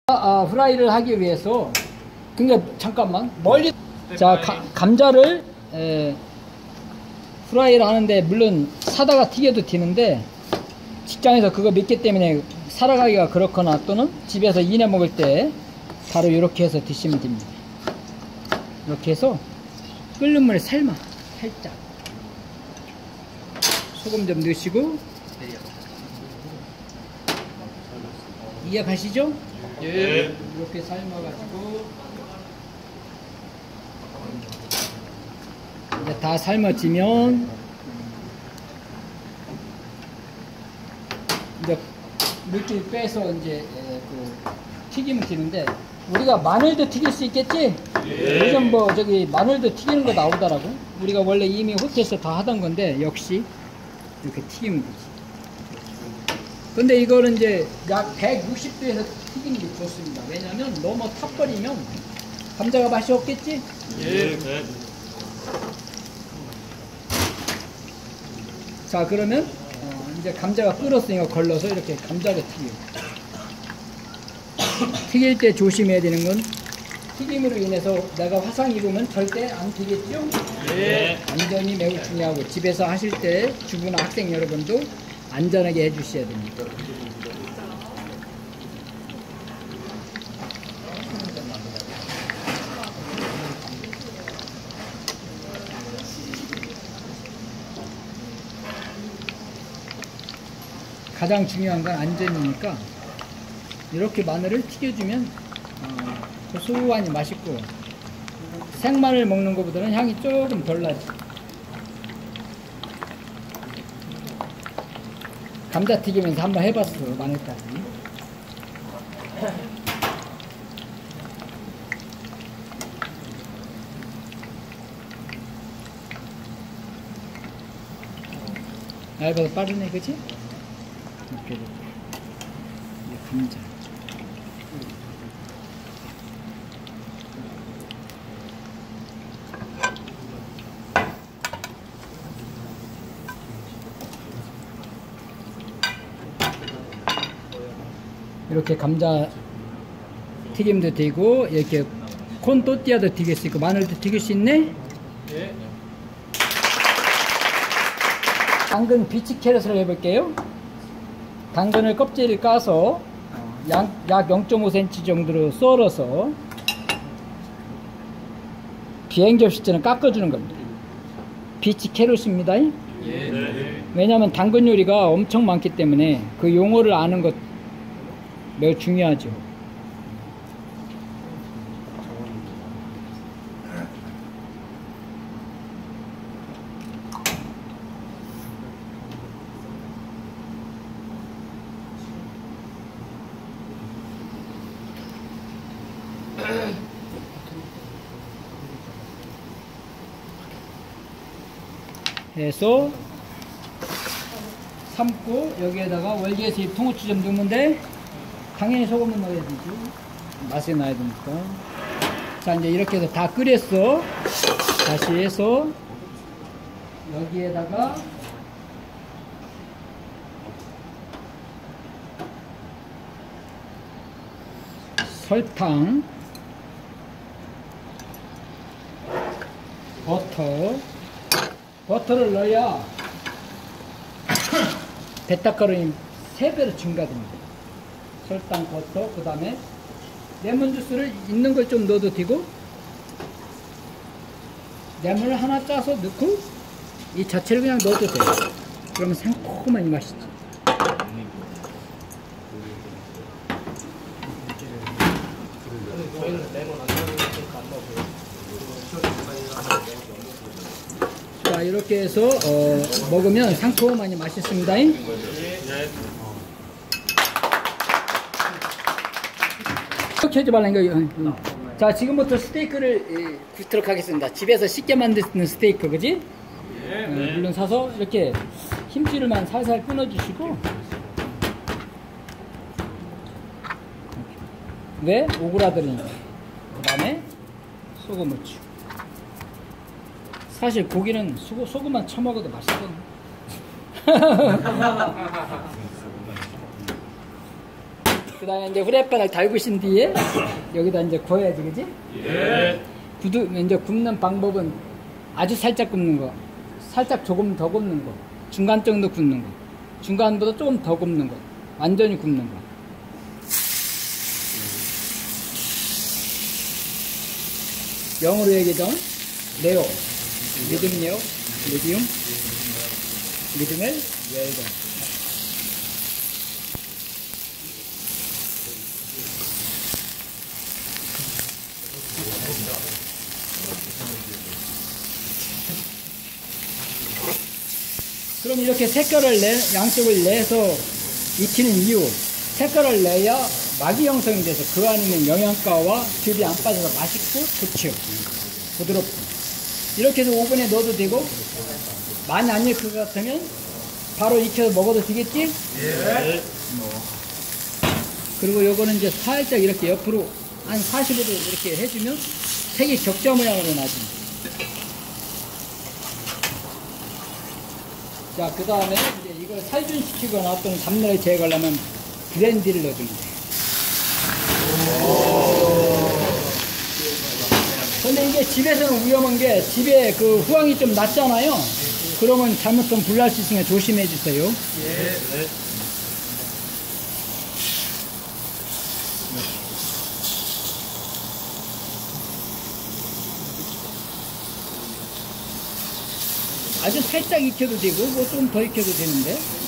후라이를 하기 위해서, 그러니까 잠깐만 멀리. 자, 감자를 후라이를 하는데 물론 사다가 튀겨도 튀는데 직장에서 그거 믿기 때문에 살아가기가 그렇거나 또는 집에서 이내 먹을 때 바로 이렇게 해서 드시면 됩니다. 이렇게 해서 끓는 물에 삶아 살짝 소금 좀 넣으시고. 이해가시죠? 예. 이렇게 삶아가지고 이제 다 삶아지면 이제 물기 빼서 이제 그 튀김을 튀는데, 우리가 마늘도 튀길 수 있겠지? 예. 요즘 뭐 저기 마늘도 튀기는 거 나오더라고. 우리가 원래 이미 호텔에서 다 하던 건데 역시 이렇게 튀기면 되지. 근데 이거는 이제 약 160도에서 튀기는 게 좋습니다. 왜냐면 너무 타버리면 감자가 맛이 없겠지? 예. 네. 자, 그러면 이제 감자가 끓었으니까 걸러서 이렇게 감자를 튀겨요. 튀길 때 조심해야 되는 건 튀김으로 인해서 내가 화상 입으면 절대 안 튀겠죠? 예. 안전이 매우 중요하고 집에서 하실 때 주부나 학생 여러분도 안전하게 해주셔야 됩니다. 가장 중요한 건 안전이니까 이렇게 마늘을 튀겨주면 고소하니 맛있고, 생마늘 먹는 것보다는 향이 조금 덜 나지. 감자 튀기면서 한번 해봤어, 마늘까지. 얇아서 빠르네, 그치? 이렇게 감자. 이렇게 감자 튀김도 되고, 이렇게 콘 또띠아도 튀길 수 있고, 마늘도 튀길 수 있네? 예. 당근 비치 캐럿을 해볼게요. 당근을 껍질을 까서 약 0.5cm 정도로 썰어서 비행접시처럼 깎아주는 겁니다. 비치 캐럿입니다. 예. 네. 왜냐하면 당근 요리가 엄청 많기 때문에 그 용어를 아는 것 매우 중요하죠. 해서 삶고 여기에다가 월계에서 통후추 좀 넣으면 돼. 당연히 소금은 넣어야 되죠. 맛이 나야 되니까. 자, 이제 이렇게 해서 다 끓였어. 다시 해서 여기에다가 설탕, 버터를 넣어야 베타카로틴 3배로 증가됩니다. 설탕, 버터, 그 다음에 레몬 주스를 있는 걸 좀 넣어도 되고, 레몬을 하나 짜서 넣고 이 자체를 그냥 넣어도 돼요. 그러면 상콤한 이 맛이지. 자, 이렇게 해서 먹으면 상큼하니 맛있습니다. 이렇게 하지 말라니까. 자, 지금부터 스테이크를 굽도록 하겠습니다. 집에서 쉽게 만드는 스테이크, 그지? 물론 사서 이렇게 힘줄만 살살 끊어주시고. 왜? 오그라들으니까. 그 다음에 소금 후추. 사실 고기는 소금만 쳐먹어도 맛있거든. 그 다음에 이제 후라이팬을 달구신 뒤에 여기다 이제 구워야지, 그지? 예. 이제 굽는 방법은 아주 살짝 굽는 거, 살짝 조금 더 굽는 거, 중간 정도 굽는 거, 중간보다 조금 더 굽는 거, 완전히 굽는 거. 영어로 얘기하자면 레어, 미디움 레어, 미디움, 미디움을 웰던. 그럼 이렇게 색깔을 양쪽을 내서 익히는 이유, 색깔을 내야 막이 형성이 돼서 그 안에 있는 영양가와 즙이 안 빠져서 맛있고 좋죠. 부드럽고. 이렇게 해서 오븐에 넣어도 되고, 많이 안 익힐 것 같으면 바로 익혀서 먹어도 되겠지? 예. 그리고 요거는 이제 살짝 이렇게 옆으로 한 45도 이렇게 해주면 색이 격자 모양으로 나지. 자, 그 다음에 이제 이걸 살균시키거나 또는 잡내를 제거하려면 브랜디를 넣어주면 돼. 근데 이게 집에서는 위험한 게 집에 그 후황이 좀 낮잖아요. 그러면 잘못하면 불날 수 있으니까 조심해 주세요. 예. 아주 살짝 익혀도 되고 뭐 좀 더 익혀도 되는데